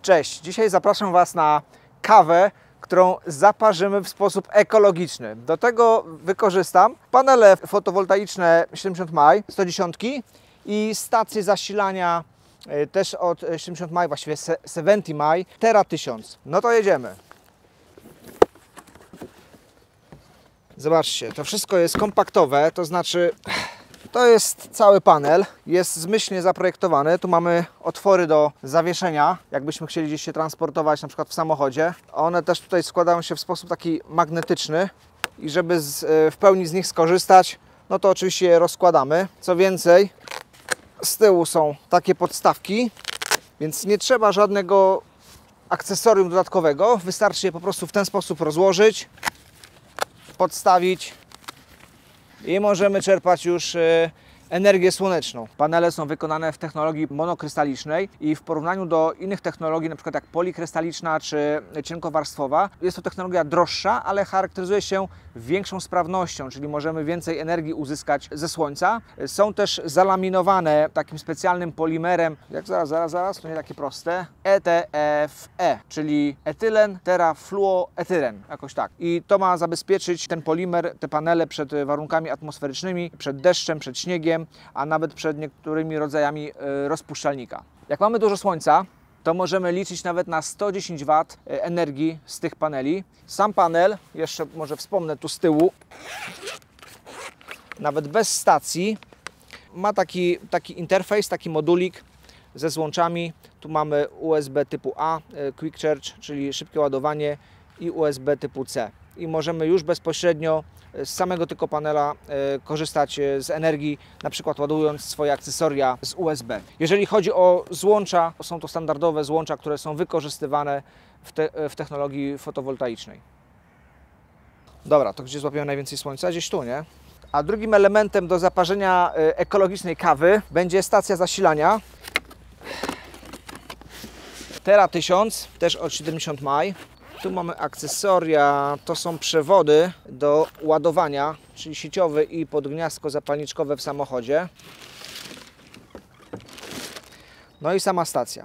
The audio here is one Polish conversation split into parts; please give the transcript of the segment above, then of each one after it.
Cześć, dzisiaj zapraszam Was na kawę, którą zaparzymy w sposób ekologiczny. Do tego wykorzystam panele fotowoltaiczne 70 maj 110 i stację zasilania też od 70 maj, właściwie 70 maj, Tera 1000. No to jedziemy. Zobaczcie, to wszystko jest kompaktowe, to znaczy to jest cały panel, jest zmyślnie zaprojektowany. Tu mamy otwory do zawieszenia, jakbyśmy chcieli gdzieś się transportować, na przykład w samochodzie. One też tutaj składają się w sposób taki magnetyczny i żeby w pełni z nich skorzystać, no to oczywiście je rozkładamy. Co więcej, z tyłu są takie podstawki, więc nie trzeba żadnego akcesorium dodatkowego. Wystarczy je po prostu w ten sposób rozłożyć, podstawić i możemy czerpać już energię słoneczną. Panele są wykonane w technologii monokrystalicznej i w porównaniu do innych technologii, np. jak polikrystaliczna czy cienkowarstwowa, jest to technologia droższa, ale charakteryzuje się większą sprawnością, czyli możemy więcej energii uzyskać ze słońca. Są też zalaminowane takim specjalnym polimerem, jak zaraz, to nie takie proste, ETFE, czyli etylen, terafluoetylen, jakoś tak. I to ma zabezpieczyć ten polimer, te panele przed warunkami atmosferycznymi, przed deszczem, przed śniegiem, a nawet przed niektórymi rodzajami rozpuszczalnika. Jak mamy dużo słońca, to możemy liczyć nawet na 110 W energii z tych paneli. Sam panel, jeszcze może wspomnę tu z tyłu, nawet bez stacji, ma taki interfejs, taki modulik ze złączami. Tu mamy USB typu A, Quick Charge, czyli szybkie ładowanie, i USB typu C. I możemy już bezpośrednio z samego tylko panela korzystać z energii, na przykład ładując swoje akcesoria z USB. Jeżeli chodzi o złącza, są to standardowe złącza, które są wykorzystywane w technologii fotowoltaicznej. Dobra, to gdzie złapiemy najwięcej słońca? Gdzieś tu, nie? A drugim elementem do zaparzenia ekologicznej kawy będzie stacja zasilania Tera 1000, też od 70 maj. Tu mamy akcesoria, to są przewody do ładowania, czyli sieciowy i podgniazdko zapalniczkowe w samochodzie. No i sama stacja.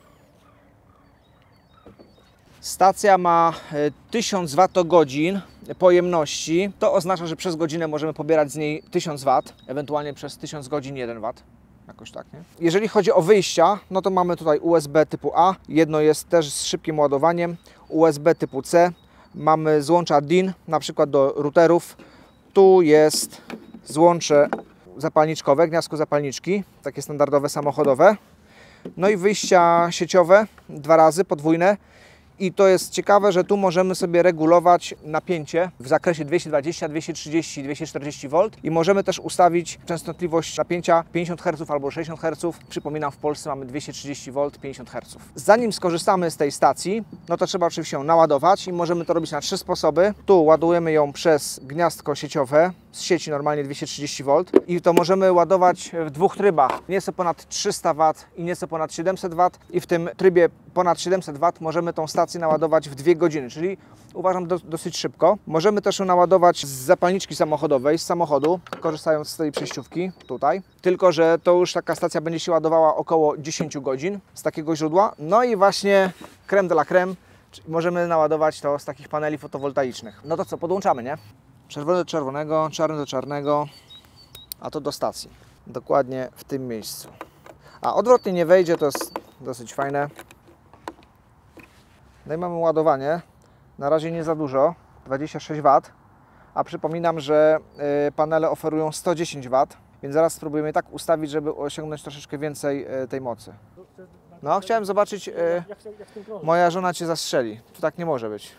Stacja ma 1000 Wh pojemności. To oznacza, że przez godzinę możemy pobierać z niej 1000 W, ewentualnie przez 1000 godzin 1 W. Jakoś tak, nie? Jeżeli chodzi o wyjścia, no to mamy tutaj USB typu A, jedno jest też z szybkim ładowaniem, USB typu C, mamy złącza DIN, na przykład do routerów, tu jest złącze zapalniczkowe, gniazdko zapalniczki, takie standardowe samochodowe, no i wyjścia sieciowe, 2 razy, podwójne. I to jest ciekawe, że tu możemy sobie regulować napięcie w zakresie 220, 230, 240 V i możemy też ustawić częstotliwość napięcia 50 Hz albo 60 Hz. Przypominam, w Polsce mamy 230 V, 50 Hz. Zanim skorzystamy z tej stacji, no to trzeba oczywiście ją naładować i możemy to robić na 3 sposoby. Tu ładujemy ją przez gniazdko sieciowe z sieci normalnie 230 V i to możemy ładować w 2 trybach. Nieco ponad 300 W i nieco ponad 700 W i w tym trybie ponad 700 W możemy tą stację naładować w 2 godziny, czyli uważam dosyć szybko. Możemy też ją naładować z zapalniczki samochodowej, z samochodu, korzystając z tej przejściówki tutaj. Tylko że to już taka stacja będzie się ładowała około 10 godzin z takiego źródła. No i właśnie crème de la crème, możemy naładować to z takich paneli fotowoltaicznych. No to co, podłączamy, nie? Czerwony do czerwonego, czarny do czarnego, a to do stacji. Dokładnie w tym miejscu. A odwrotnie nie wejdzie, to jest dosyć fajne. No i mamy ładowanie, na razie nie za dużo, 26 W, a przypominam, że panele oferują 110 W, więc zaraz spróbujemy tak ustawić, żeby osiągnąć troszeczkę więcej tej mocy. No, chciałem zobaczyć, moja żona Cię zastrzeli, to tak nie może być.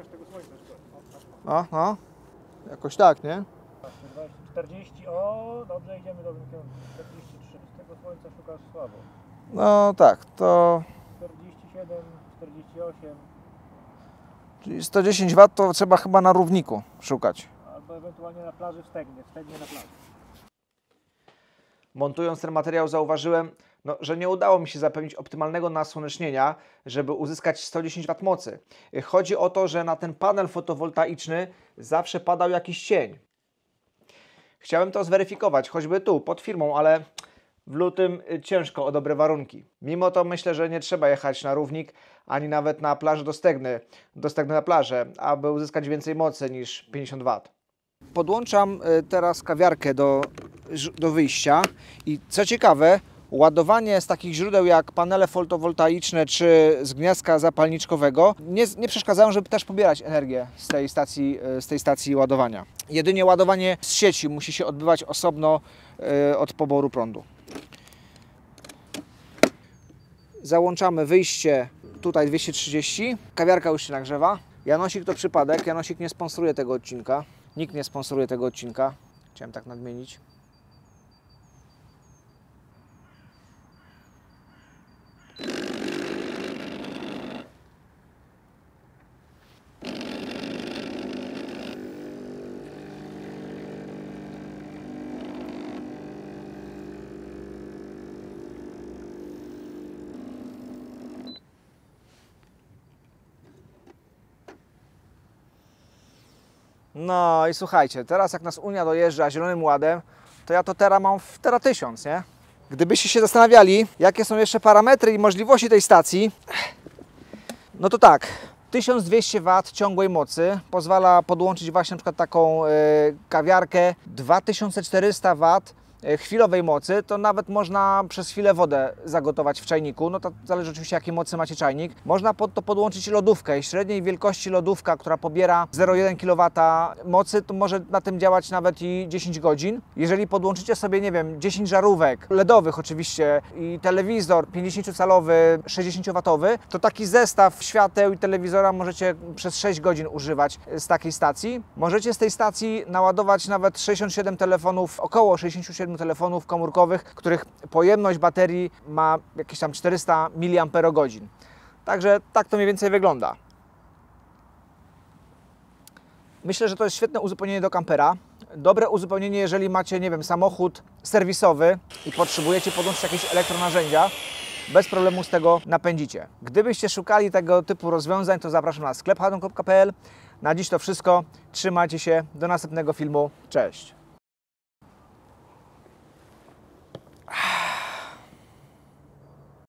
No, jakoś tak, nie? 40, o, dobrze, idziemy w dobrym kierunku. 43, z tego słońca szukasz słabo. No tak, to... 47, 48. Czyli 110 W to trzeba chyba na równiku szukać. Albo ewentualnie na plaży w Stegnie na plaży. Montując ten materiał zauważyłem, że nie udało mi się zapewnić optymalnego nasłonecznienia, żeby uzyskać 110 W mocy. Chodzi o to, że na ten panel fotowoltaiczny zawsze padał jakiś cień. Chciałem to zweryfikować, choćby tu, pod firmą, ale w lutym ciężko o dobre warunki. Mimo to myślę, że nie trzeba jechać na równik, ani nawet na plażę do Stegny na plażę, aby uzyskać więcej mocy niż 50 W. Podłączam teraz kawiarkę do wyjścia i co ciekawe, ładowanie z takich źródeł jak panele fotowoltaiczne czy z gniazdka zapalniczkowego nie przeszkadzają, żeby też pobierać energię z tej stacji ładowania. Jedynie ładowanie z sieci musi się odbywać osobno od poboru prądu. Załączamy wyjście tutaj 230. Kawiarka już się nagrzewa. Janosik to przypadek. Janosik nie sponsoruje tego odcinka. Nikt nie sponsoruje tego odcinka. Chciałem tak nadmienić. No i słuchajcie, teraz jak nas Unia dojeżdża Zielonym Ładem, to ja to teraz mam w Tera 1000, nie? Gdybyście się zastanawiali, jakie są jeszcze parametry i możliwości tej stacji, no to tak, 1200 W ciągłej mocy pozwala podłączyć właśnie na przykład taką kawiarkę, 2400 W chwilowej mocy, to nawet można przez chwilę wodę zagotować w czajniku, no to zależy oczywiście jakiej mocy macie czajnik. Można pod to podłączyć lodówkę i średniej wielkości lodówka, która pobiera 0,1 kW mocy, to może na tym działać nawet i 10 godzin. Jeżeli podłączycie sobie, nie wiem, 10 żarówek LEDowych oczywiście i telewizor 50-calowy, 60W, to taki zestaw świateł i telewizora możecie przez 6 godzin używać z takiej stacji. Możecie z tej stacji naładować nawet 67 telefonów, około 67 telefonów komórkowych, których pojemność baterii ma jakieś tam 400 mAh. Także tak to mniej więcej wygląda. Myślę, że to jest świetne uzupełnienie do kampera. Dobre uzupełnienie, jeżeli macie, nie wiem, samochód serwisowy i potrzebujecie podłączyć jakieś elektronarzędzia, bez problemu z tego napędzicie. Gdybyście szukali tego typu rozwiązań, to zapraszam na sklep hadon.pl. Na dziś to wszystko. Trzymajcie się. Do następnego filmu. Cześć.